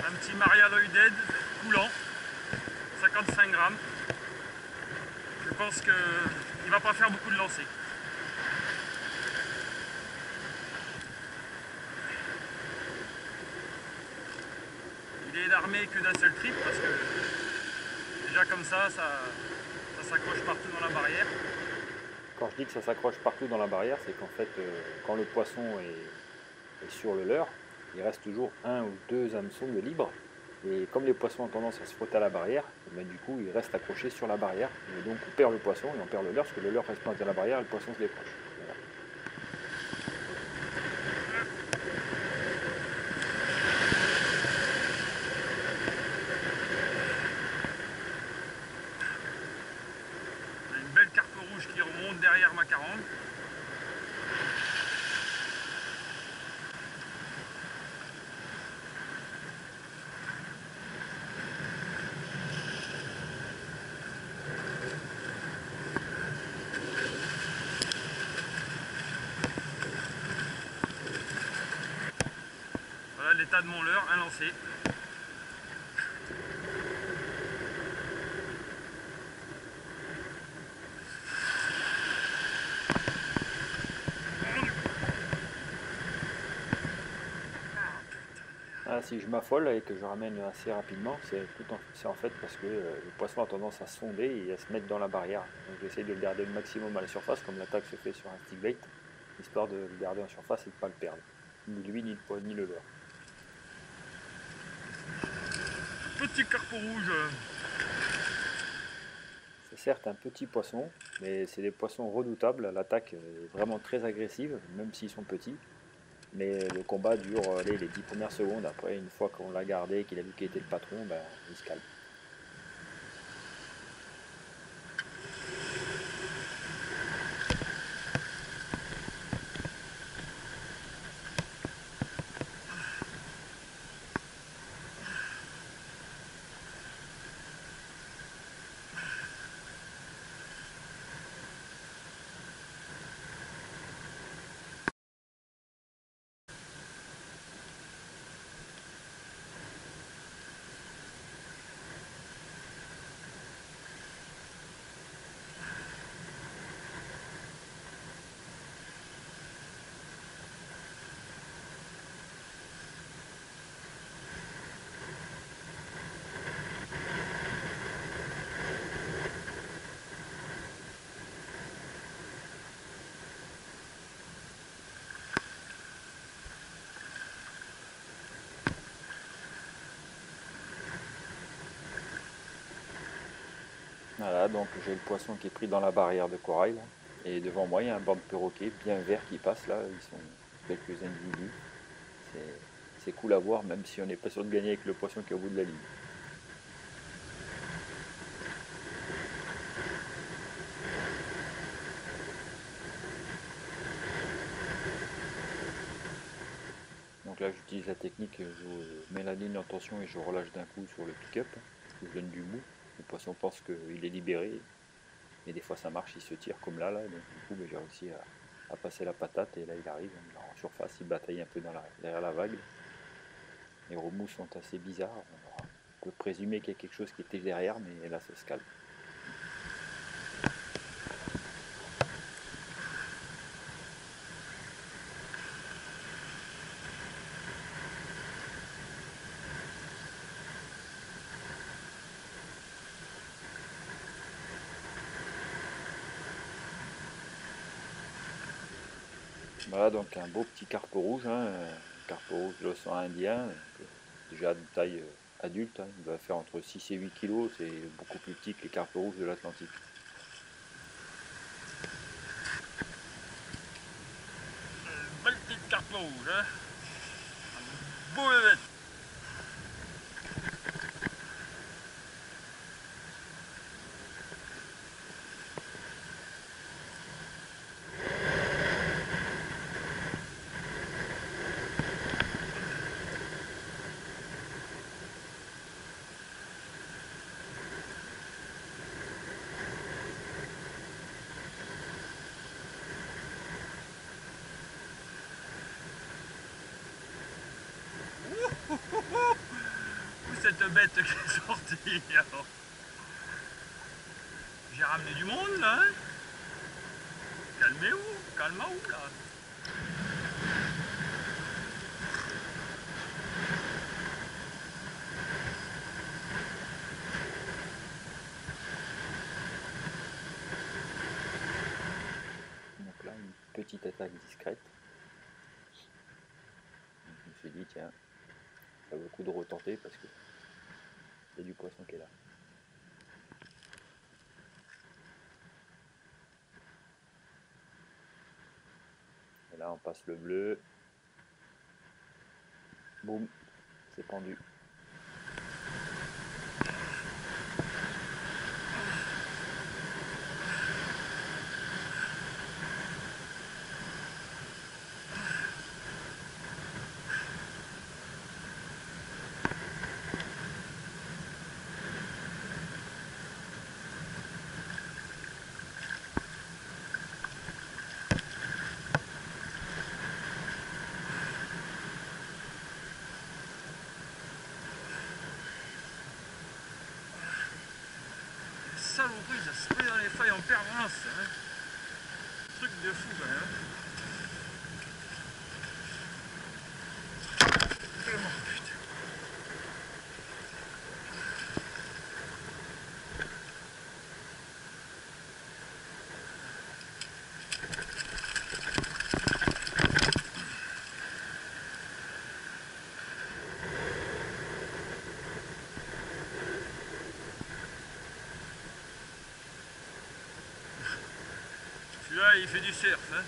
Un petit Maria Lloyded coulant, 55 grammes. Je pense qu'il ne va pas faire beaucoup de lancers. Il est armé que d'un seul trip parce que déjà comme ça s'accroche partout dans la barrière. Quand je dis que ça s'accroche partout dans la barrière, c'est qu'en fait, quand le poisson est sur le leurre, il reste toujours un ou deux hameçons de libre. Et comme les poissons ont tendance à se frotter à la barrière, et bien, du coup, ils restent accrochés sur la barrière. Et donc, on perd le poisson et on perd le leurre, parce que le leurre reste planté à la barrière et le poisson se décroche. Voilà. On a une belle carpe rouge qui remonte derrière ma 40. Voilà l'état de mon leurre, un lancé. Ah, si je m'affole et que je ramène assez rapidement, c'est en fait parce que le poisson a tendance à se sonder et à se mettre dans la barrière. Donc j'essaie de le garder le maximum à la surface, comme l'attaque se fait sur un stick bait, histoire de le garder en surface et de ne pas le perdre. Ni lui, ni le leurre. Petit carpe rouge. C'est certes un petit poisson, mais c'est des poissons redoutables. L'attaque est vraiment très agressive, même s'ils sont petits. Mais le combat dure les 10 premières secondes. Après, une fois qu'on l'a gardé et qu'il a vu qu'il était le patron, ben, il se calme. Voilà, donc j'ai le poisson qui est pris dans la barrière de corail. Là. Et devant moi, il y a un banc de perroquets bien vert qui passe là. Ils sont quelques individus. C'est cool à voir, même si on n'est pas sûr de gagner avec le poisson qui est au bout de la ligne. Donc là, j'utilise la technique, je mets la ligne en tension et je relâche d'un coup sur le pick-up. Je donne du mou. Le poisson pense qu'il est libéré. Et des fois, ça marche, il se tire comme là. Donc du coup, j'ai réussi à passer la patate. Et là, il arrive en surface, il bataille un peu derrière la vague. Les remous sont assez bizarres. On peut présumer qu'il y a quelque chose qui était derrière, mais là, ça se calme. Voilà donc un beau petit carpe rouge, un carpe rouge de l'océan Indien, déjà de taille adulte, il va faire entre 6 et 8 kg, c'est beaucoup plus petit que les carpes rouges de l'Atlantique. Belle petite carpe rouge. Hein. Un beau bébête. de bête qui est sortie. Alors, j'ai ramené du monde là. Hein. Calmez-vous, calmez-vous là. Donc là, une petite attaque discrète. Donc je me suis dit, tiens, ça vaut le coup de retenter parce que il y a du poisson qui est là. Et là, on passe le bleu. Boum, c'est pendu. Saloperie, ça se met dans les failles en permanence. Hein. Truc de fou quand même. Oh, putain. Celui-là, il fait du surf. Hein.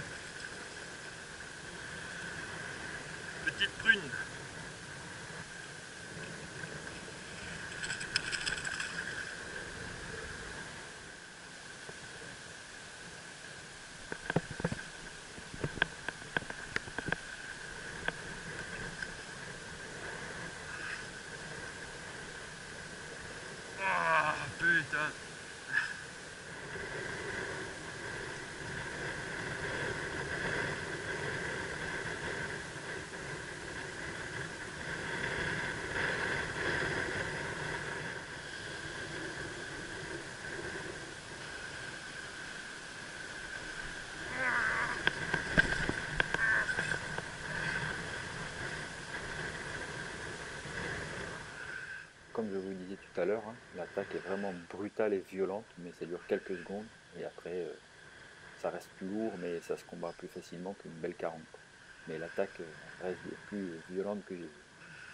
Petite prune. Ah, putain. Comme je vous disais tout à l'heure, hein, l'attaque est vraiment brutale et violente, mais ça dure quelques secondes. Et après, ça reste lourd, mais ça se combat plus facilement qu'une belle 40. Mais l'attaque reste des plus violentes que j'ai vues.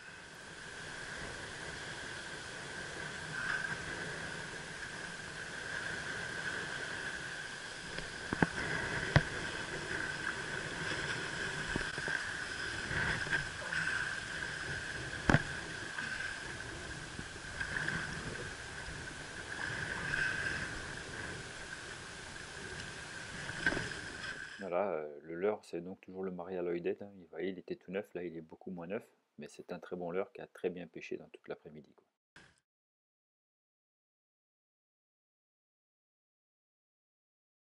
Voilà, le leurre, c'est donc toujours le Maria Lloydet. Hein. Vous voyez, il était tout neuf, là il est beaucoup moins neuf, mais c'est un très bon leurre qui a très bien pêché dans toute l'après-midi.